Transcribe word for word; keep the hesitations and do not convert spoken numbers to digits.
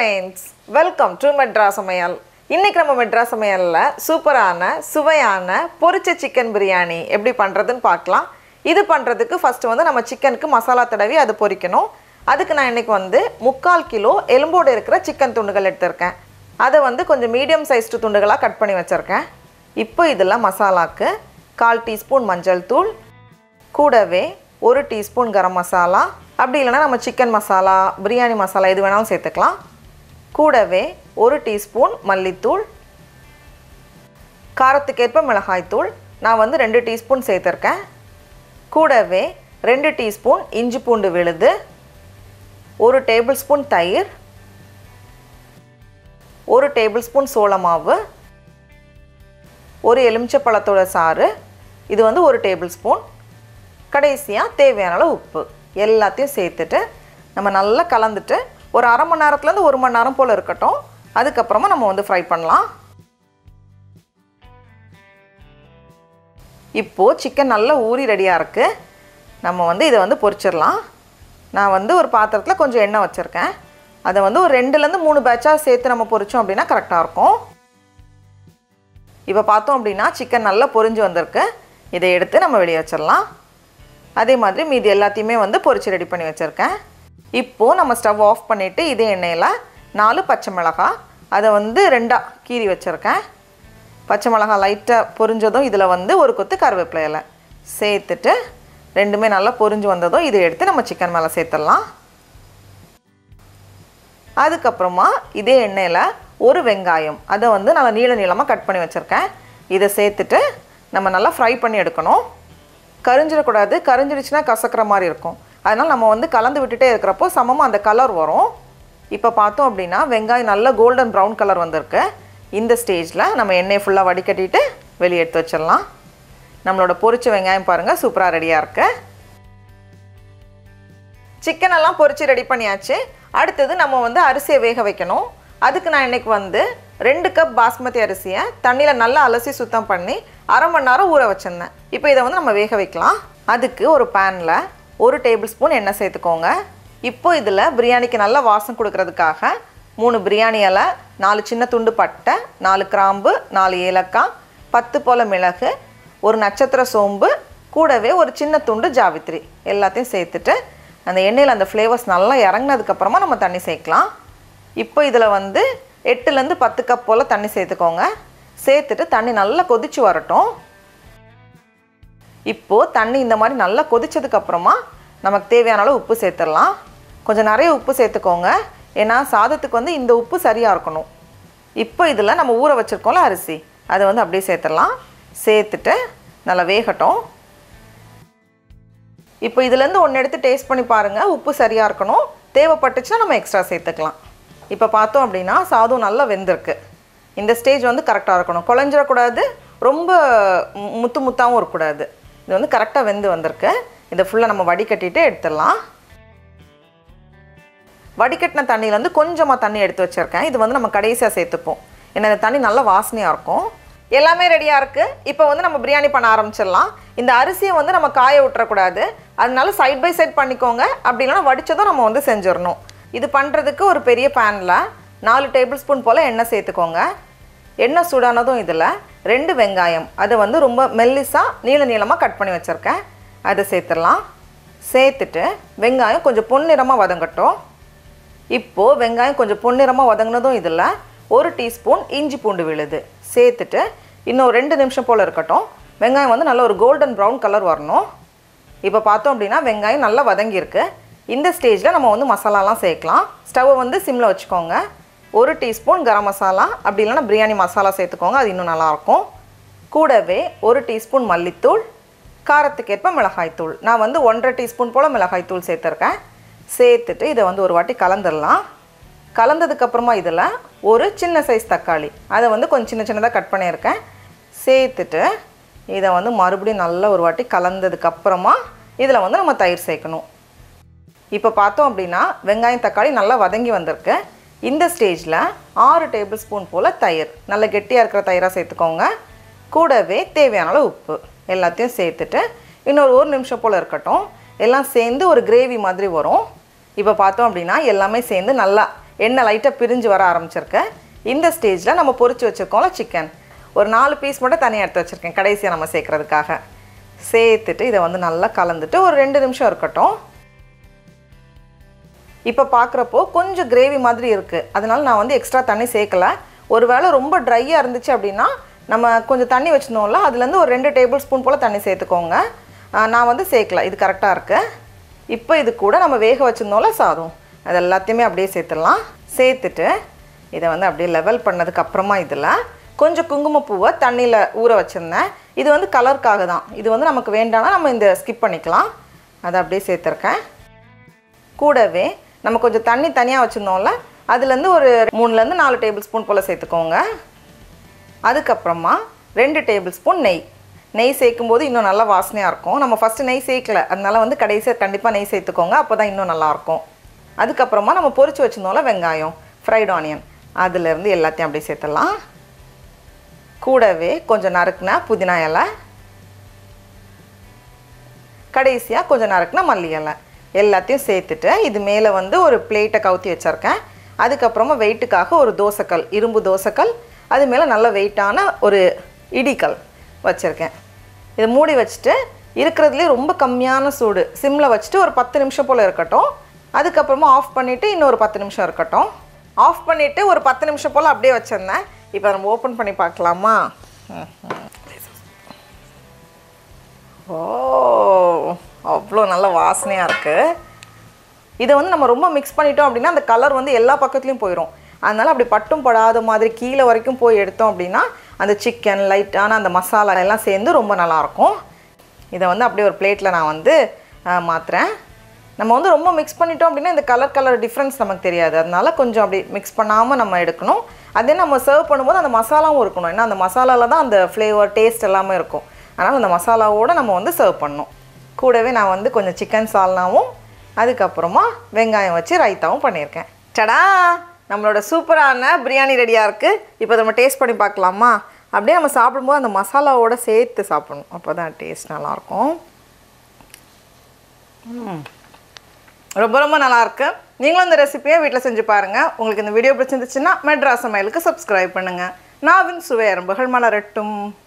friends, welcome to Madras Samayal. இன்னைக்கு நம்ம Madras Samayalல சூப்பரான சுவையான பொரிச்ச சிக்கன் பிரியாணி எப்படி பண்றதுன்னு பார்க்கலாம். இது பண்றதுக்கு ஃபர்ஸ்ட் வந்து நம்ம சிக்கனுக்கு மசாலா தடவி அது பொரிக்கணும். அதுக்கு நான் இன்னைக்கு வந்து முக்கால் கிலோ எலும்போட இருக்கிற சிக்கன் துண்டுகள் எடுத்துர்க்கேன். அதை வந்து கொஞ்சம் மீடியம் சைஸ்டு துண்டுகளா கட் பண்ணி வச்சிருக்கேன். இப்போ இதெல்லாம் மசாலாக்கு கால் டீஸ்பூன் மஞ்சள் தூள், கூடவே ஒரு டீஸ்பூன் கரம் மசாலா, அப்படி இல்லைனா நம்ம சிக்கன் மசாலா பிரியாணி மசாலா எது வேணாலும் சேர்த்துக்கலாம். கூடவே ஒரு டீஸ்பூன் மல்லித்தூள், காரத்துக்கேற்ப மிளகாய்த்தூள் நான் வந்து ரெண்டு டீஸ்பூன் சேர்த்துருக்கேன். கூடவே ரெண்டு டீஸ்பூன் இஞ்சி பூண்டு விழுது, ஒரு டேபிள் ஸ்பூன் தயிர், ஒரு டேபிள் ஸ்பூன் சோள மாவு, ஒரு எலுமிச்சப்பழத்தோட சாறு, இது வந்து ஒரு டேபிள் ஸ்பூன், கடைசியாக தேவையான அளவு உப்பு எல்லாத்தையும் சேர்த்துட்டு நம்ம நல்லா கலந்துட்டு ஒரு அரை மணி நேரத்துலேருந்து ஒரு மணி நேரம் போல் இருக்கட்டும். அதுக்கப்புறமா நம்ம வந்து ஃப்ரை பண்ணலாம். இப்போது சிக்கன் நல்லா ஊறி ரெடியாக இருக்குது. நம்ம வந்து இதை வந்து பொரிச்சிடலாம். நான் வந்து ஒரு பாத்திரத்தில் கொஞ்சம் எண்ணெய் வச்சுருக்கேன். அதை வந்து ஒரு ரெண்டுலேருந்து மூணு பேட்சாக சேர்த்து நம்ம பொரித்தோம் அப்படின்னா கரெக்டாக இருக்கும். இப்போ பார்த்தோம் அப்படின்னா சிக்கன் நல்லா பொரிஞ்சு வந்திருக்கு. இதை எடுத்து நம்ம வெளியே வச்சிடலாம். அதே மாதிரி மீதி எல்லாத்தையுமே வந்து பொரிச்சு ரெடி பண்ணி வச்சுருக்கேன். இப்போது நம்ம ஸ்டவ் ஆஃப் பண்ணிவிட்டு இதே எண்ணெயில் நாலு பச்சை மிளகாய் அதை வந்து ரெண்டாக கீறி வச்சுருக்கேன். பச்சை மிளகாய் லைட்டாக பொரிஞ்சதும் இதில் வந்து ஒரு கொத்து கருவேப்பிலை இலை சேர்த்துட்டு ரெண்டுமே நல்லா பொரிஞ்சு வந்ததும் இதை எடுத்து நம்ம சிக்கன் மேலே சேர்த்துடலாம். அதுக்கப்புறமா இதே எண்ணெயில் ஒரு வெங்காயம் அதை வந்து நல்லா நீள நீளமாக கட் பண்ணி வச்சுருக்கேன். இதை சேர்த்துட்டு நம்ம நல்லா ஃப்ரை பண்ணி எடுக்கணும். கரிஞ்சிடக்கூடாது, கரிஞ்சிடுச்சுன்னா கசக்கிற மாதிரி இருக்கும். அதனால் நம்ம வந்து கலந்து விட்டுட்டே இருக்கிறப்போ சமமாக அந்த கலர் வரும். இப்போ பார்த்தோம் அப்படின்னா வெங்காயம் நல்ல கோல்டன் ப்ரௌன் கலர் வந்திருக்கு. இந்த ஸ்டேஜில் நம்ம எண்ணெயை ஃபுல்லாக வடிகட்டிட்டு வெளியே எடுத்து வச்சிடலாம். நம்மளோட பொரிச்ச வெங்காயம் பாருங்கள் சூப்பராக ரெடியாக இருக்குது. சிக்கனெல்லாம் பொரித்து ரெடி பண்ணியாச்சு. அடுத்தது நம்ம வந்து அரிசியை வேக வைக்கணும். அதுக்கு நான் இன்றைக்கி வந்து ரெண்டு கப் பாஸ்மதி அரிசியை தண்ணியில் நல்லா அலசி சுத்தம் பண்ணி அரை மணி நேரம் ஊற வச்சுருந்தேன். இப்போ இதை வந்து நம்ம வேக வைக்கலாம். அதுக்கு ஒரு பேனில் ஒரு டேபிள் ஸ்பூன் எண்ணெய் சேர்த்துக்கோங்க. இப்போ இதில் பிரியாணிக்கு நல்ல வாசம் கொடுக்கறதுக்காக மூணு பிரியாணி இலை, நாலு சின்ன துண்டு பட்டை, நாலு கிராம்பு, நாலு ஏலக்காய், பத்து போல் மிளகு, ஒரு நட்சத்திர சோம்பு, கூடவே ஒரு சின்ன துண்டு ஜாவித்ரி எல்லாத்தையும் சேர்த்துட்டு அந்த எண்ணெயில் அந்த ஃப்ளேவர்ஸ் நல்லா இறங்கினதுக்கப்புறமா நம்ம தண்ணி சேர்க்கலாம். இப்போ இதில் வந்து எட்டுலேருந்து பத்து கப் போல் தண்ணி சேர்த்துக்கோங்க. சேர்த்துட்டு தண்ணி நல்லா கொதிச்சு வரட்டும். இப்போது தண்ணி இந்த மாதிரி நல்லா கொதிச்சதுக்கப்புறமா நமக்கு தேவையான அளவு உப்பு சேர்த்துடலாம். கொஞ்சம் நிறைய உப்பு சேர்த்துக்கோங்க, ஏன்னா சாதத்துக்கு வந்து இந்த உப்பு சரியாக இருக்கணும். இப்போ இதில் நம்ம ஊற வச்சுருக்கோம்ல அரிசி அதை வந்து அப்படியே சேர்த்துடலாம். சேர்த்துட்டு நல்லா வேகட்டும். இப்போ இதுலேருந்து ஒன்று எடுத்து டேஸ்ட் பண்ணி பாருங்கள், உப்பு சரியாக இருக்கணும். தேவைப்பட்டுச்சுன்னா நம்ம எக்ஸ்ட்ரா சேர்த்துக்கலாம். இப்போ பார்த்தோம் அப்படின்னா சாதம் நல்லா வெந்திருக்கு. இந்த ஸ்டேஜ் வந்து கரெக்டாக இருக்கணும். குழஞ்சிடக்கூடாது, ரொம்ப முத்து முத்தாகவும் இருக்கக்கூடாது. இது வந்து கரெக்டாக வெந்து வந்திருக்கு. இதை ஃபுல்லாக நம்ம வடிகட்டிட்டு எடுத்துடலாம். வடிகட்டின தண்ணியிலேருந்து கொஞ்சமாக தண்ணி எடுத்து வச்சுருக்கேன். இது வந்து நம்ம கடைசியாக சேர்த்துப்போம், ஏன்னா இந்த தண்ணி நல்லா வாசனையாக இருக்கும். எல்லாமே ரெடியாக இருக்குது. இப்போ வந்து நம்ம பிரியாணி பண்ண ஆரம்பிச்சிடலாம். இந்த அரிசியை வந்து நம்ம காய விட்டுறக்கூடாது, அதனால சைட் பை சைட் பண்ணிக்கோங்க. அப்படி இல்லைனா வடித்ததும் நம்ம வந்து செஞ்சிடணும். இது பண்ணுறதுக்கு ஒரு பெரிய பேனில் நாலு டேபிள் ஸ்பூன் போல் எண்ணெய் சேர்த்துக்கோங்க. எண்ணெய் சூடானதும் இதில் ரெண்டு வெங்காயம் அதை வந்து ரொம்ப மெல்லிஸாக நீள நீளமாக கட் பண்ணி வச்சுருக்கேன், அதை சேர்த்துடலாம். சேர்த்துட்டு வெங்காயம் கொஞ்சம் பொன்னிறமாக வதங்கட்டும். இப்போது வெங்காயம் கொஞ்சம் பொன்னிறமாக வதங்கினதும் இதில் ஒரு டீஸ்பூன் இஞ்சி பூண்டு விழுது சேர்த்துட்டு இன்னும் ரெண்டு நிமிஷம் போல் இருக்கட்டும். வெங்காயம் வந்து நல்ல ஒரு கோல்டன் ப்ரௌன் கலர் வரணும். இப்போ பார்த்தோம் அப்படின்னா வெங்காயம் நல்லா வதங்கியிருக்கு. இந்த ஸ்டேஜில் நம்ம வந்து மசாலாலாம் சேர்க்கலாம். ஸ்டவ்வை வந்து சிம்மில் வச்சுக்கோங்க. ஒரு டீஸ்பூன் கரம் மசாலா, அப்படி இல்லைனா பிரியாணி மசாலா சேர்த்துக்கோங்க, அது இன்னும் நல்லாயிருக்கும். கூடவே ஒரு டீஸ்பூன் மல்லித்தூள், காரத்துக்கேற்ப மிளகாய்த்தூள் நான் வந்து ஒன்றரை டீஸ்பூன் போல் மிளகாய்த்தூள் சேர்த்துருக்கேன். சேர்த்துட்டு இதை வந்து ஒரு வாட்டி கலந்துடலாம். கலந்ததுக்கப்புறமா இதில் ஒரு சின்ன சைஸ் தக்காளி அதை வந்து கொஞ்சம் சின்ன சின்னதாக கட் பண்ணியிருக்கேன் சேர்த்துட்டு இதை வந்து மறுபடியும் நல்லா ஒரு வாட்டி கலந்ததுக்கப்புறமா இதில் வந்து நம்ம தயிர் சேர்க்கணும். இப்போ பார்த்தோம் அப்படின்னா வெங்காயம் தக்காளி நல்லா வதங்கி வந்திருக்கு. இந்த ஸ்டேஜில் ஆறு டேபிள் ஸ்பூன் போல் தயிர், நல்ல கெட்டியாக இருக்கிற தயிராக சேர்த்துக்கோங்க. கூடவே தேவையான அளவு உப்பு எல்லாத்தையும் சேர்த்துட்டு இன்னொரு ஒரு நிமிஷம் போல் இருக்கட்டும். எல்லாம் சேர்ந்து ஒரு கிரேவி மாதிரி வரும். இப்போ பார்த்தோம் அப்படின்னா எல்லாமே சேர்ந்து நல்லா எண்ணெய் லைட்டாக பிரிஞ்சு வர ஆரம்பிச்சிருக்கேன். இந்த ஸ்டேஜில் நம்ம பொரிச்சு வச்சுருக்கோம்ல சிக்கன், ஒரு நாலு பீஸ் மட்டும் தனியாக எடுத்து வச்சுருக்கேன் கடைசியாக நம்ம சேர்க்குறதுக்காக. சேர்த்துட்டு இதை வந்து நல்லா கலந்துட்டு ஒரு ரெண்டு நிமிஷம் இருக்கட்டும். இப்போ பார்க்குறப்போ கொஞ்சம் கிரேவி மாதிரி இருக்குது, அதனால நான் வந்து எக்ஸ்ட்ரா தண்ணி சேர்க்கலை. ஒரு வேளை ரொம்ப ட்ரையாக இருந்துச்சு அப்படின்னா நம்ம கொஞ்சம் தண்ணி வச்சுருந்தோம்ல, அதுலேருந்து ஒரு ரெண்டு டேபிள் ஸ்பூன் போல் தண்ணி சேர்த்துக்கோங்க. நான் வந்து சேர்க்கல, இது கரெக்டாக இருக்குது. இப்போ இது கூட நம்ம வேக வச்சுருந்தோம்ல சாதம், அது எல்லாத்தையுமே அப்படியே சேர்த்துடலாம். சேர்த்துட்டு இதை வந்து அப்படியே லெவல் பண்ணதுக்கப்புறமா இதில் கொஞ்சம் குங்குமப்பூவை தண்ணியில் ஊற வச்சுருந்தேன். இது வந்து கலருக்காக தான், இது வந்து நமக்கு வேண்டாம்னா நம்ம இந்த ஸ்கிப் பண்ணிக்கலாம். அதை அப்படியே சேர்த்துருக்கேன். கூடவே நம்ம கொஞ்சம் தண்ணி தனியாக வச்சுருந்தோம்ல, அதுலேருந்து ஒரு மூணுலேருந்து நாலு டேபிள் ஸ்பூன் போல் சேர்த்துக்கோங்க. அதுக்கப்புறமா ரெண்டு டேபிள் ஸ்பூன் நெய். நெய் சேர்க்கும்போது இன்னும் நல்லா வாசனையாக இருக்கும். நம்ம ஃபஸ்ட்டு நெய் சேர்க்கல, அதனால வந்து கடைசியாக கண்டிப்பாக நெய் சேர்த்துக்கோங்க, அப்போ தான் இன்னும் நல்லாயிருக்கும். அதுக்கப்புறமா நம்ம பொரிச்சு வச்சுருந்தோம்ல வெங்காயம், ஃப்ரைட் ஆனியன், அதுலேருந்து எல்லாத்தையும் அப்படியே சேர்த்துடலாம். கூடவே கொஞ்சம் நறுக்குனா புதினா இலை, கடைசியாக கொஞ்சம் நறுக்குனா மல்லி இலை, எல்லாத்தையும் சேர்த்துட்டு இது மேலே வந்து ஒரு பிளேட்டை கவுத்தி வச்சுருக்கேன். அதுக்கப்புறமா வெயிட்டுக்காக ஒரு தோசைக்கல், இரும்பு தோசைக்கல், அது மேலே நல்ல வெயிட்டான ஒரு இடிக்கல் வச்சுருக்கேன். இதை மூடி வச்சுட்டு இருக்கிறதுலே ரொம்ப கம்மியான சூடு சிம்மில் வச்சுட்டு ஒரு பத்து நிமிஷம் போல் இருக்கட்டும். அதுக்கப்புறமா ஆஃப் பண்ணிவிட்டு இன்னொரு பத்து நிமிஷம் இருக்கட்டும். ஆஃப் பண்ணிவிட்டு ஒரு பத்து நிமிஷம் போல் அப்படியே வச்சுருந்தேன். இப்போ நம்ம ஓப்பன் பண்ணி பார்க்கலாமா? ஓ, அவ்வளோ நல்ல வாசனையாக இருக்குது. இதை வந்து நம்ம ரொம்ப மிக்ஸ் பண்ணிட்டோம் அப்படின்னா அந்த கலர் வந்து எல்லா பக்கத்துலேயும் போயிடும். அதனால் அப்படி பட்டும் படாத மாதிரி கீழே வரைக்கும் போய் எடுத்தோம் அப்படின்னா அந்த சிக்கன் லைட்டான அந்த மசாலா எல்லாம் சேர்ந்து ரொம்ப நல்லாயிருக்கும். இதை வந்து அப்படியே ஒரு பிளேட்டில் நான் வந்து மாற்றுறேன். நம்ம வந்து ரொம்ப மிக்ஸ் பண்ணிட்டோம் அப்படின்னா இந்த கலர் கலர் டிஃப்ரென்ஸ் நமக்கு தெரியாது, அதனால கொஞ்சம் அப்படி மிக்ஸ் பண்ணாமல் நம்ம எடுக்கணும். அதே நம்ம சர்வ் பண்ணும்போது அந்த மசாலாவும் இருக்கணும், ஏன்னா அந்த மசாலாவில் தான் அந்த ஃப்ளேவர் டேஸ்ட் எல்லாமே இருக்கும். அதனால் அந்த மசாலாவோடு நம்ம வந்து சர்வ் பண்ணணும். கூடவே நான் வந்து கொஞ்சம் சிக்கன் சால்னாவும் அதுக்கப்புறமா வெங்காயம் வச்சு ரைத்தாவும் பண்ணியிருக்கேன். டடா, நம்மளோட சூப்பரான பிரியாணி ரெடியாக இருக்குது. இப்போ நம்ம டேஸ்ட் பண்ணி பார்க்கலாமா? அப்படியே நம்ம சாப்பிடும்போது அந்த மசாலாவோடு சேர்த்து சாப்பிடணும், அப்போ தான் டேஸ்ட் நல்லாயிருக்கும். ரொம்ப ரொம்ப நல்லாயிருக்கு. நீங்களும் இந்த ரெசிபியை வீட்டில் செஞ்சு பாருங்கள். உங்களுக்கு இந்த வீடியோ பிடிச்சிருந்துச்சுன்னா மெட்ராஸ் சமையலுக்கு சப்ஸ்கிரைப் பண்ணுங்கள். நாவின் சுவை அரும்புகள் மலரட்டும்.